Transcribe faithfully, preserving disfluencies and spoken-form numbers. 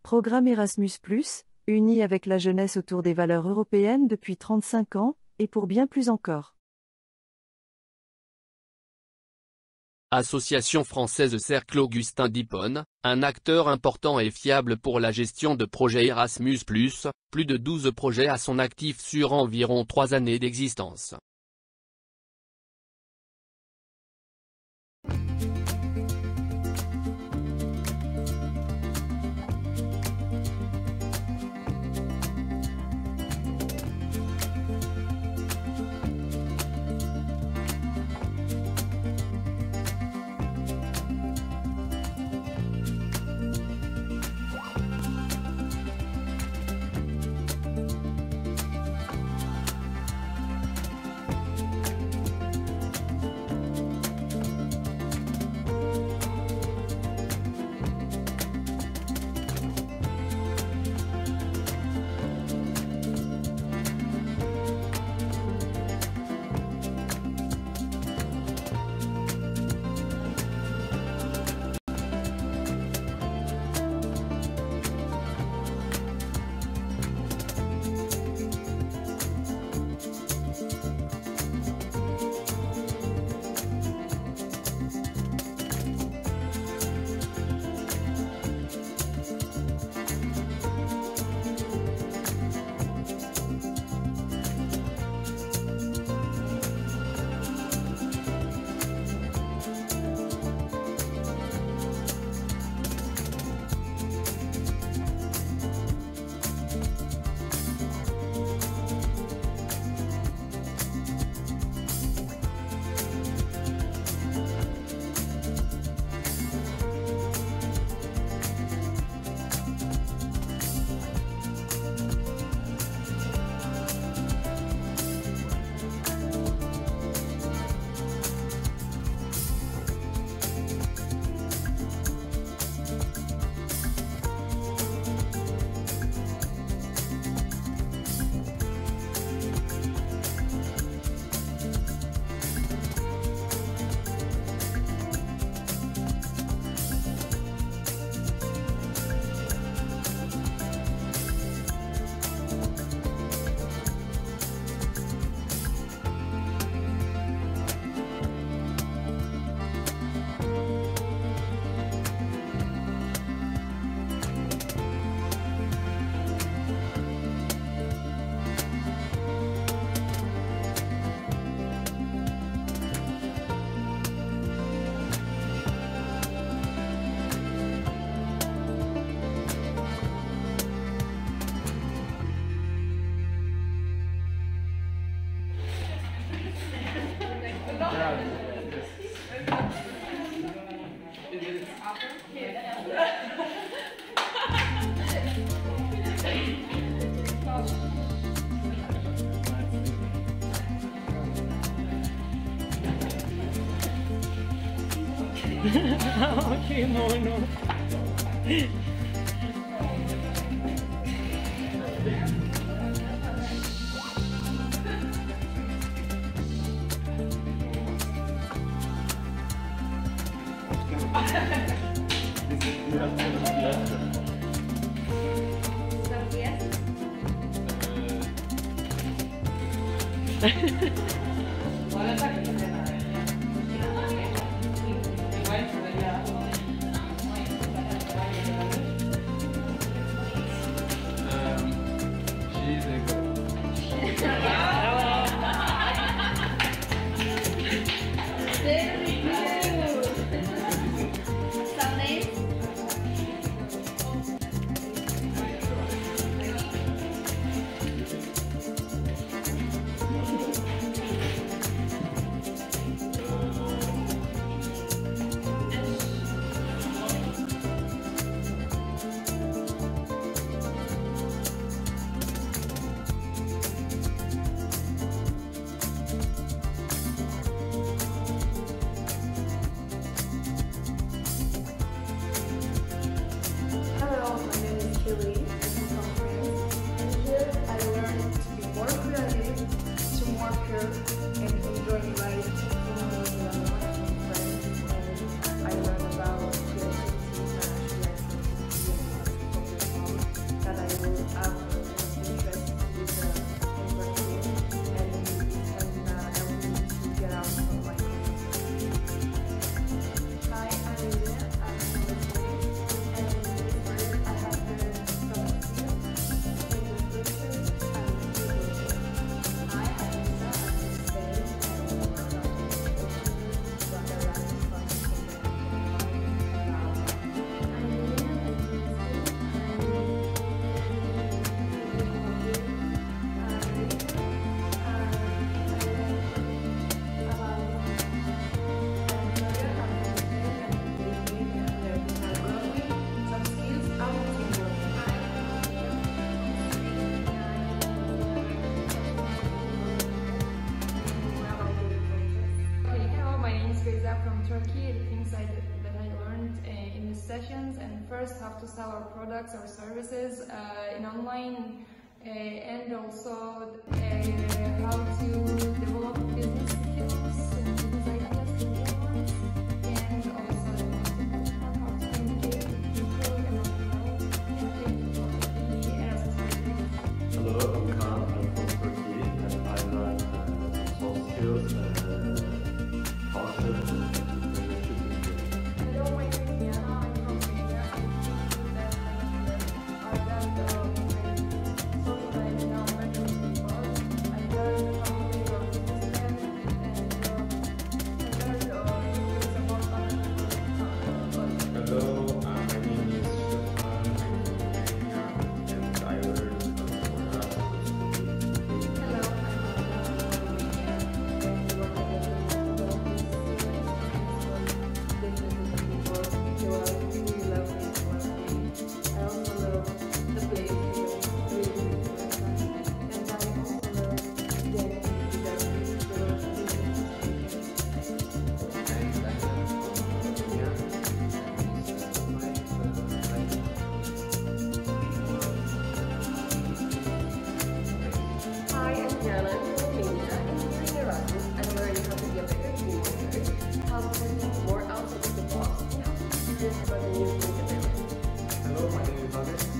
Programme Erasmus plus, uni avec la jeunesse autour des valeurs européennes depuis trente-cinq ans, et pour bien plus encore. Association française Cercle Augustin d'Hippone, un acteur important et fiable pour la gestion de projets Erasmus plus, plus de douze projets à son actif sur environ trois années d'existence. Okay, mono. customers, how to sell our products or services uh, in online, uh, and also uh, how to develop business skills and business ideas to new ones, and also how to communicate with people and you know, and the Erasmus. Hello, I'm Kaan. I'm from Turkey, and I learned uh, soft skills, uh, culture, and leadership. Hello, my name is Diana. I'm from Kenya. I learned um, socialize in our mental people. I learned how to work with them, and um, I learned uh, things about management. Hello, uh, my name is Stefan. I'm from Romania, and I learned how to Hello, Hi, I'm Diana. I'm from Romania, and during Erasmus, I learned how to be a better team leader, how to think more outside of the box, and how to experience about the new things in my life. Hello, my name is Alex.